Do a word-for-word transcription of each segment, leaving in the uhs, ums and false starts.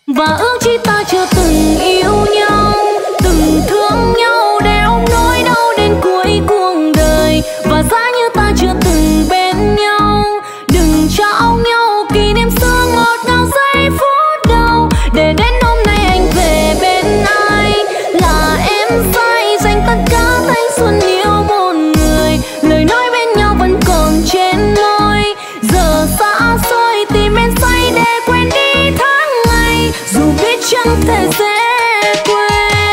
Và ước chi ta chưa từng yêu nhau, từng thương nhau để ôm nỗi đau đến cuối cuộc đời. Và giá như ta chưa từng bên nhau, đừng trao nhau kỷ niệm xưa ngọt ngào giây phút đầu. Để đến hôm nay anh về bên ai, là em sai dành tất cả thanh xuân yêu một người. Lời nói bên nhau vẫn còn trên môi, giờ xa xôi tìm em say để quên đi tháng ngày, dù biết chẳng thể dễ quên.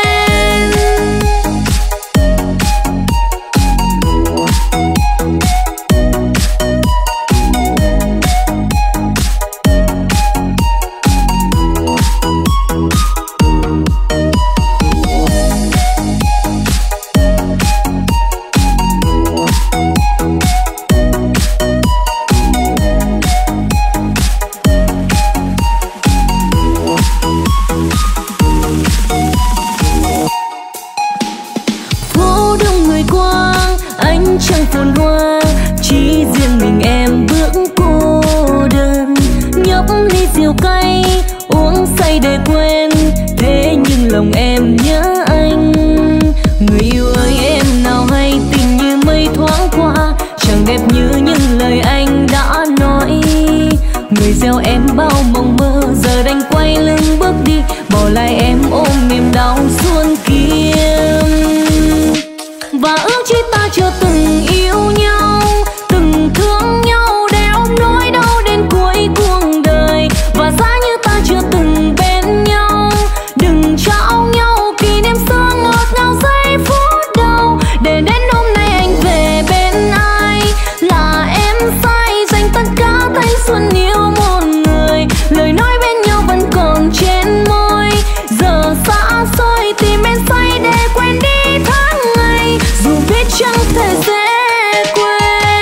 Chẳng phồn hoa, chỉ riêng mình em bước cô đơn. Nhấp ly rượu cay, uống say để quên, thế nhưng lòng em nhớ anh. Người yêu ơi em nào hay tình như mây thoáng qua, chẳng đẹp như những lời anh đã nói. Người gieo em bao mộng mơ, giờ đành quay lưng bước đi, bỏ lại em ôm niềm đau suốt kia. Và ước chi ta chưa từng yêu nhau, từng thương nhau để ôm nỗi đau đến cuối cuộc đời. Và giá như ta chưa từng bên nhau, đừng trao nhau kỷ niệm xưa ngọt ngào giây phút đầu. Để đến hôm nay anh về bên ai, là em sai dành tất cả thanh xuân yêu một người. Lời nói bên nhau vẫn còn trên môi, giờ xa xôi tìm em say để quên đi tháng ngày, dù biết chẳng thể dễ quên.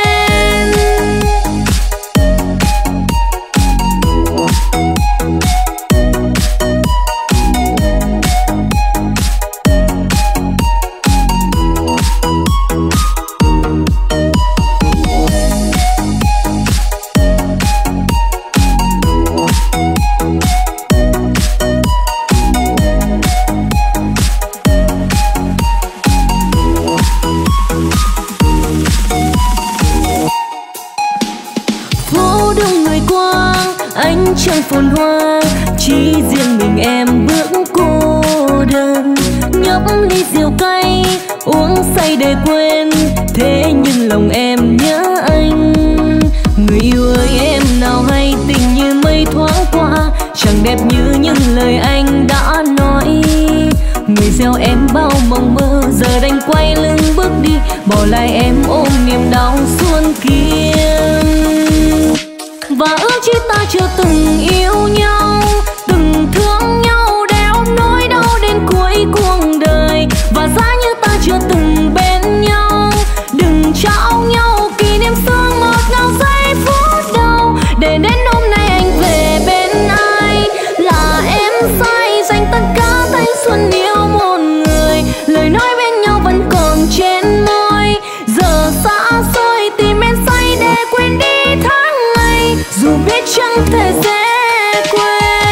Anh chẳng phồn hoa, chỉ riêng mình em bước cô đơn. Nhấp ly rượu cay, uống say để quên, thế nhưng lòng em nhớ anh. Người yêu ơi em nào hay tình như mây thoáng qua, chẳng đẹp như những lời anh đã nói. Người gieo em bao mộng mơ, giờ đành quay lưng bước đi, bỏ lại em ôm niềm đau suốt kia. Và ước chi ta chưa từng yêu nhau, từng thương nhau để ôm nỗi đau đến cuối cuộc đời. Và giá như ta chưa từng bên nhau, đừng trao nhau kỷ niệm xưa ngọt ngào giây phút đầu. Để đến hôm nay anh về bên ai, là em sai dành tất cả thanh xuân yêu một người. Lời nói bên nhau vẫn còn trên môi, giờ xa xôi tìm em say để quên đi tháng ngày, dù biết chẳng thể dễ quên.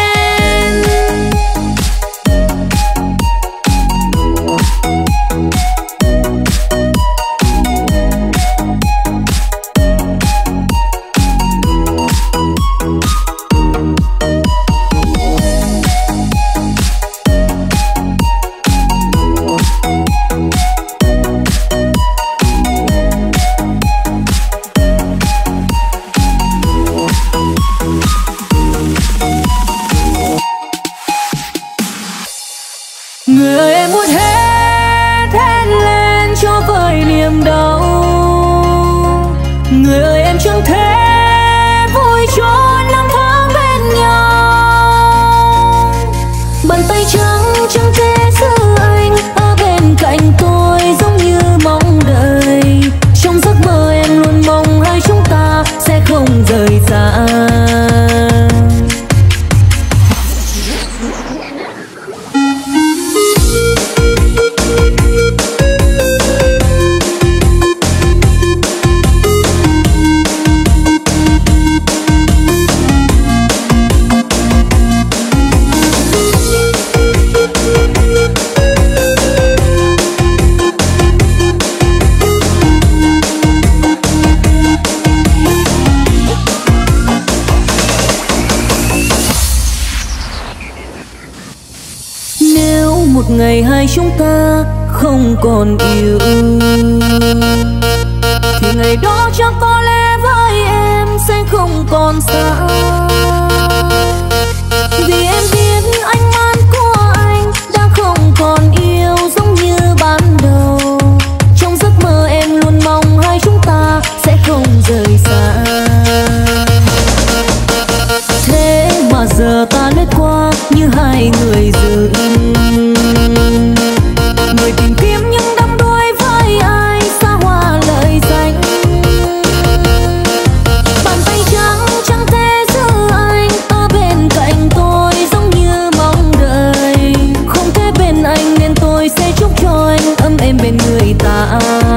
Người ơi em muốn hết, hết lên cho vơi niềm đau. Người ơi em chẳng thể vui trọn năm tháng bên nhau. Bàn tay trắng chẳng thể giữ anh ở bên cạnh tôi, giống như mong đợi. Trong giấc mơ em luôn mong hai chúng ta sẽ không rời xa. một ngày hai chúng ta không còn yêu, thì ngày đó chắc có lẽ với em sẽ không còn xa. Vì em biết ánh mắt của anh đã không còn yêu giống như ban đầu. Trong giấc mơ em luôn mong hai chúng ta sẽ không rời xa. Thế mà giờ ta lướt qua như hai người dưng, người tìm kiếm nhưng đắm đuối với ai xa hoa lời danh. Bàn tay trắng chẳng thể giữ anh ở bên cạnh tôi giống như mong đợi. Không thể bên anh nên tôi sẽ chúc cho anh ấm êm bên người ta.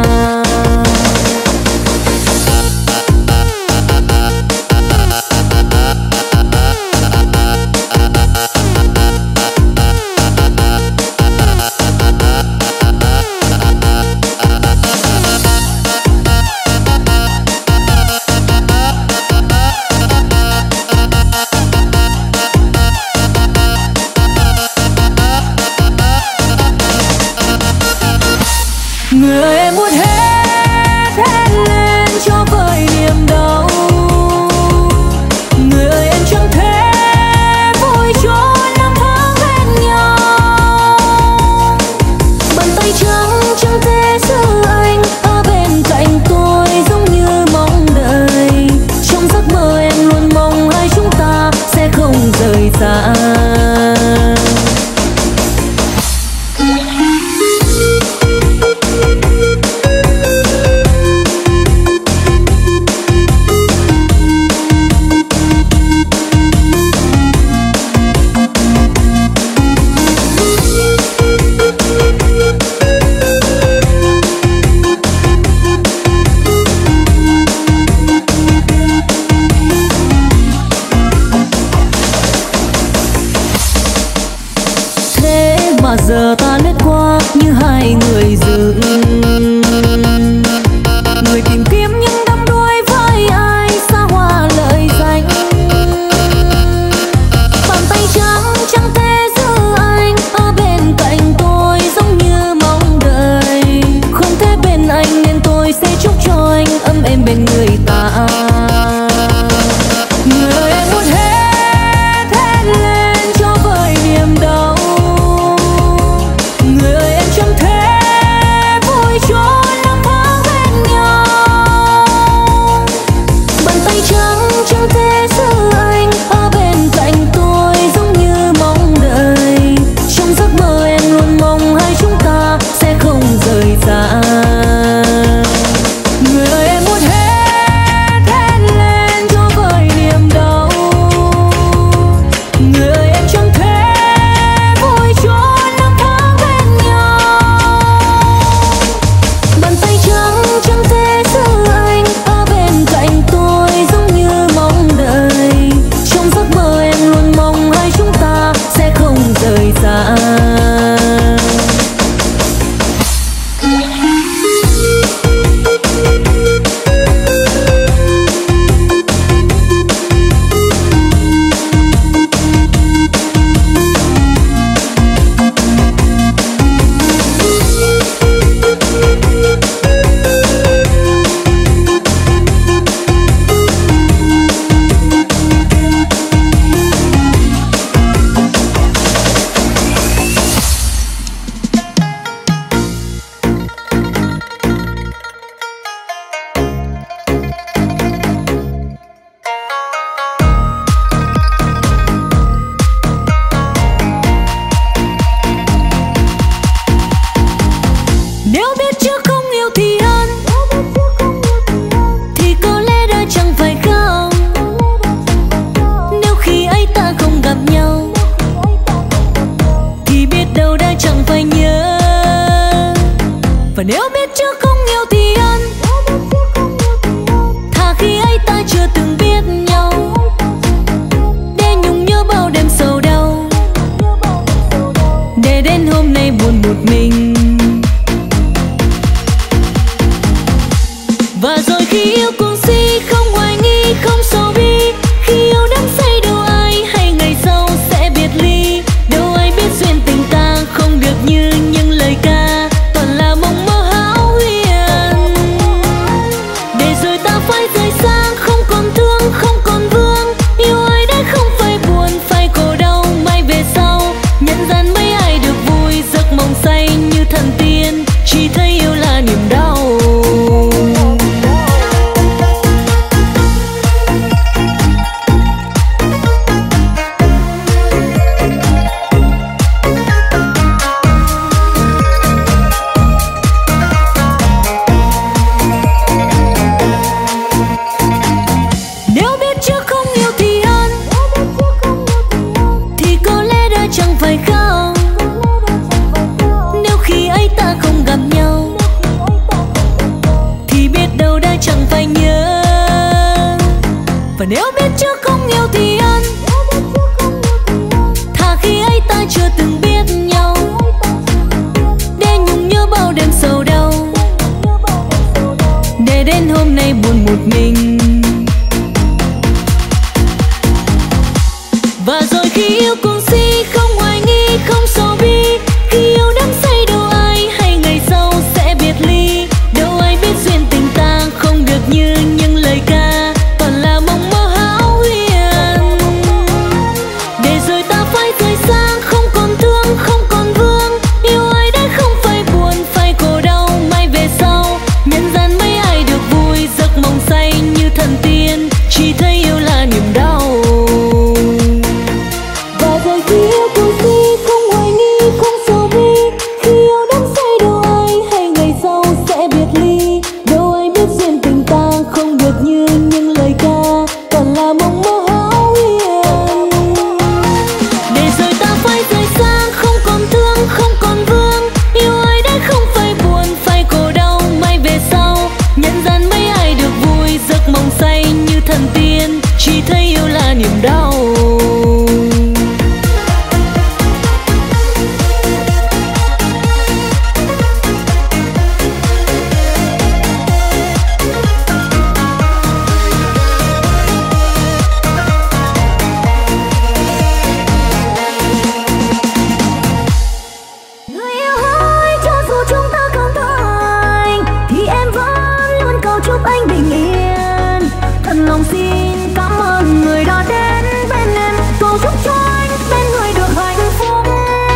Người em muốn hết hết lên cho vơi niềm đau. Người ơi em chẳng thể vui cho năm tháng bên nhau. Bàn tay trắng chẳng thể giữ anh ở bên cạnh tôi giống như mong đợi. Trong giấc mơ em luôn mong hai chúng ta sẽ không rời xa. Giờ ta lướt qua như hai người dưng, người tìm kiếm nhưng đắm đuối với ai xa hoa lời danh. Bàn tay trắng chẳng thể giữ anh ở bên cạnh tôi giống như mong đợi. Không thể bên anh nên tôi sẽ chúc cho anh ấm êm bên người ta. Người ơi em muốn hết hết lên cho vơi niềm đau. Người ơi em chẳng thể vui cho năm tháng bên nhau. Bàn tay trắng chẳng thể giữ anh ở bên cạnh tôi giống như mong đợi. Trong giấc mơ em luôn mong hai chúng ta sẽ không rời xa. Người ơi em muốn hết hết lên cho vơi niềm đau. Người ơi em chẳng thể vui cho năm tháng bên nhau. Bàn tay trắng chẳng thể giữ anh ở bên cạnh tôi giống như mong đợi. Trong giấc mơ em luôn mong hai chúng ta sẽ không rời xa. Nếu biết trước không yêu thì hơn, thì có lẽ đã chẳng phải không. Nếu khi ấy ta không gặp nhau, thì biết đâu đã chẳng phải nhớ. Và nếu biết trước không yêu thì hơn, thà khi ấy ta chưa từng biết nhau, để nhung nhớ bao đêm sầu đau, để đến hôm nay buồn một mình. Và rồi khi yêu cuồng si không hoài nghi không sầu bi, khi yêu đắm say đâu ai hay ngày sau sẽ biệt ly. Đâu ai biết duyên tình ta không được phai rời xa, không còn thương, không còn vương. Yêu ai đã không phải buồn, phải khổ đau mai về sau. Nhân gian mấy ai được vui, giấc mộng say như thần tiên, chỉ thấy yêu là niềm đau. Và rồi khi yêu cầu si, không hoài nghi, không sầu bi. Khi yêu đắm say đâu ai hay ngày sau sẽ biệt ly. Đâu ai biết duyên tình ta không được như những lời ca, còn là mộng mơ hão huyền. Để rồi ta phai rời xa, không còn thương, không còn vương. Yêu ai đã không phải buồn, phải khổ đau mai về sau. Nhân gian mấy ai được vui, giấc mộng say như thần tiên, chỉ thấy yêu là niềm đau. Người yêu ơi, cho dù chúng ta không thành thì em vẫn luôn cầu chúc anh bình yên. Thật lòng xin cảm ơn người đã đến bên em, cầu chúc cho anh bên người được hạnh phúc.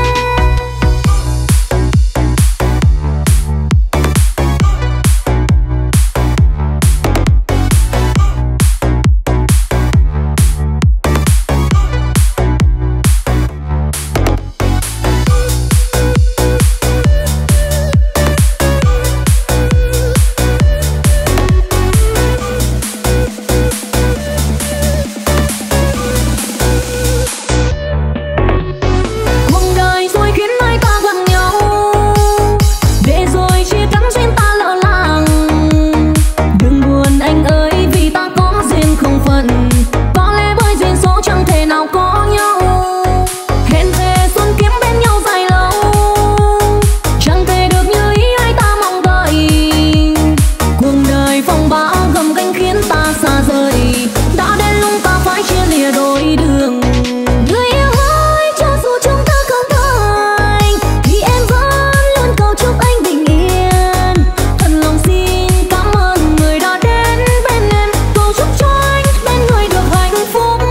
Cuộc đời rồi khiến hai ta gần nhau, để rồi chia cắt duyên ta lỡ làng. Đừng buồn anh ơi, vì ta có duyên không phận, có lẽ bởi duyên số chẳng thể nào có nhau. Hẹn thề xuân kiếm bên nhau dài lâu, chẳng thể được như ý ai ta mong đợi. Cuộc đời phong bão gầm gánh khiến ta xa rời, đã đến lúc ta phải chia lìa đôi đường. Người yêu ơi, cho dù chúng ta không thành thì em vẫn luôn cầu chúc anh bình yên. Thật lòng xin cảm ơn người đã đến bên em, cầu chúc cho anh bên người được hạnh phúc.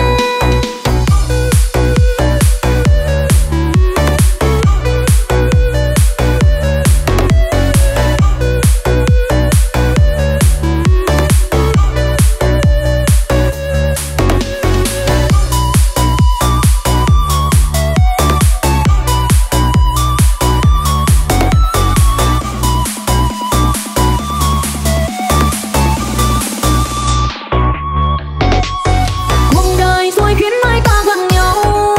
Cuộc đời rồi khiến hai ta gần nhau,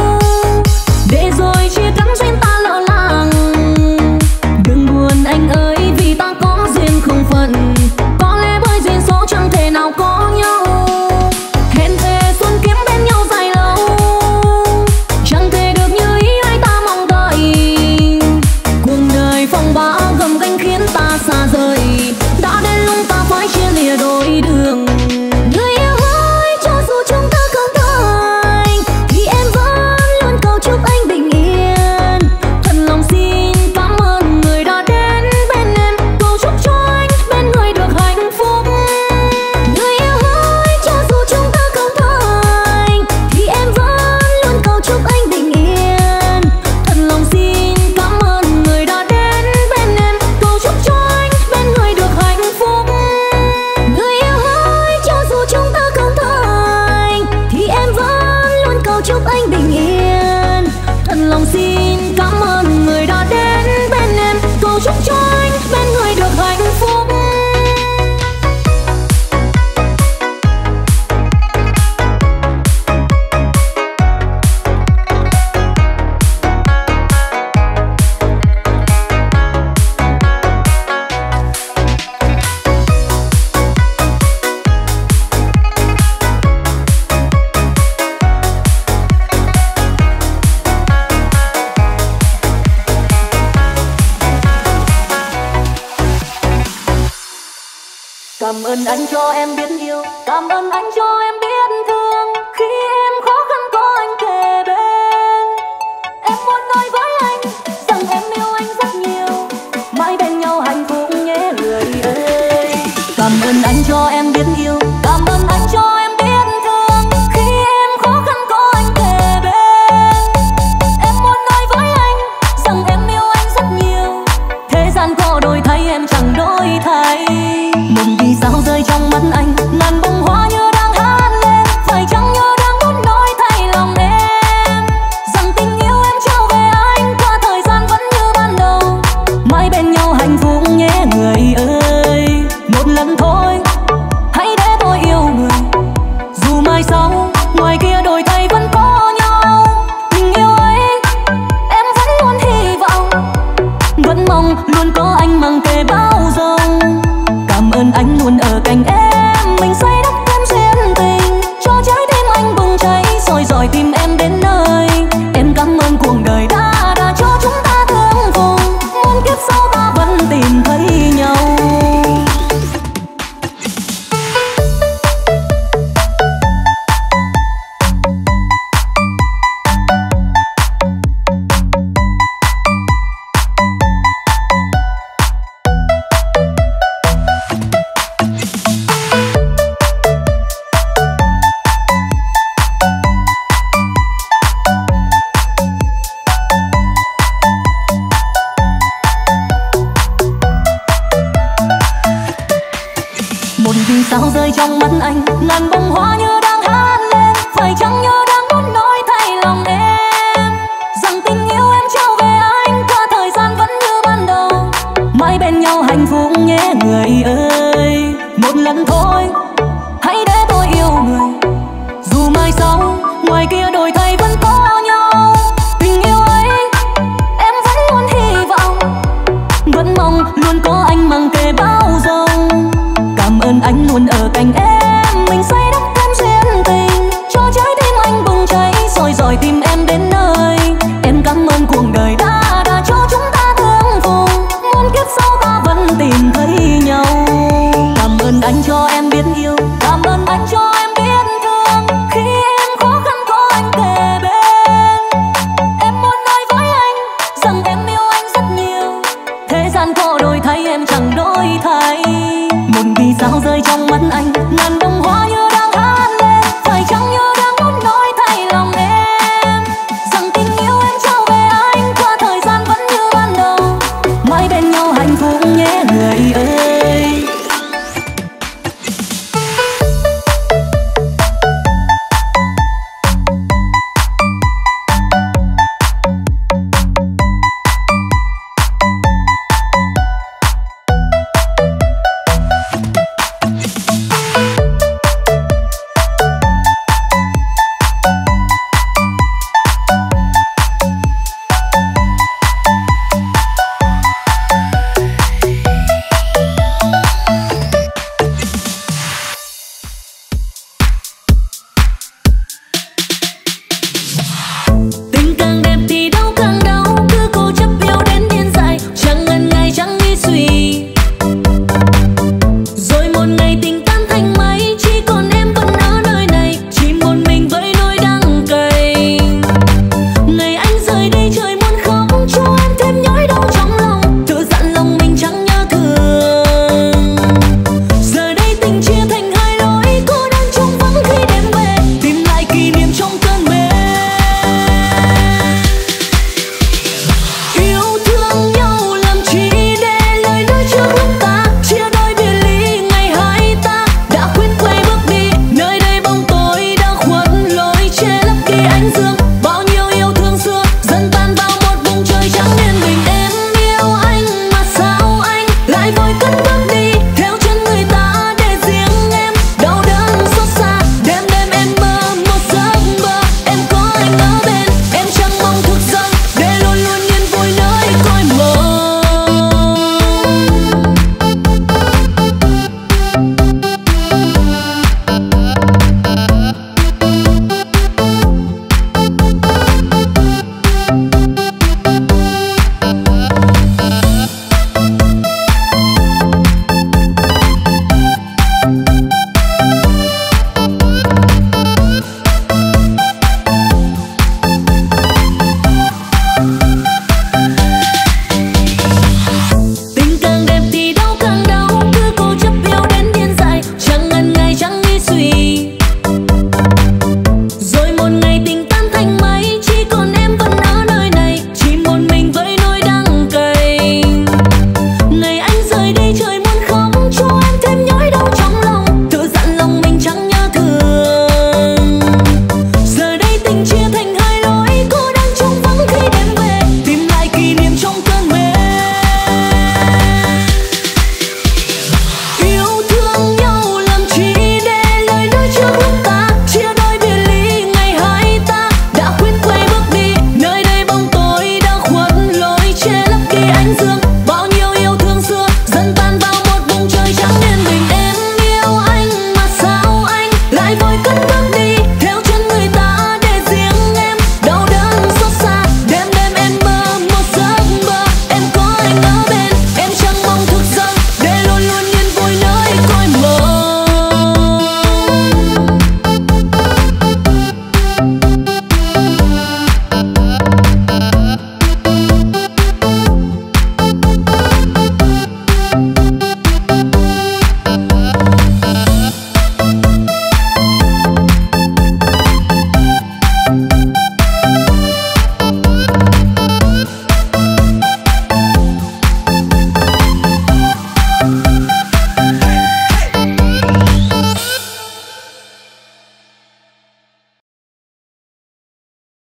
để rồi chia cắt duyên ta lỡ làng. Đừng buồn anh ơi, vì ta có duyên không phận, có lẽ bởi duyên số chẳng thể nào có nhau. Hẹn thề xuân kiếm bên nhau dài lâu, chẳng thể được như ý ai ta mong đợi. Cuộc đời phong bão gầm gánh khiến ta xa rời, đã đến lúc ta phải chia lìa đôi đường. Người yêu ơi, cho dù chúng ta không thành thì em vẫn luôn cầu chúc anh bình yên. Thật lòng xin cảm ơn người đã đến bên em, cầu chúc cho anh bên người được hạnh phúc. Người yêu ơi, cho dù chúng ta không thành thì em vẫn luôn cầu chúc anh bình yên. Thật lòng xin cảm ơn người đã đến bên em, cầu chúc cho anh bên người được hạnh phúc. Người yêu ơi, cho dù chúng ta không thành thì em vẫn luôn cầu chúc anh bình yên. Thật lòng xin cảm ơn người đã đến bên em, cầu chúc cho anh bên người được hạnh phúc. Cảm ơn anh cho em biết yêu, cảm ơn anh cho em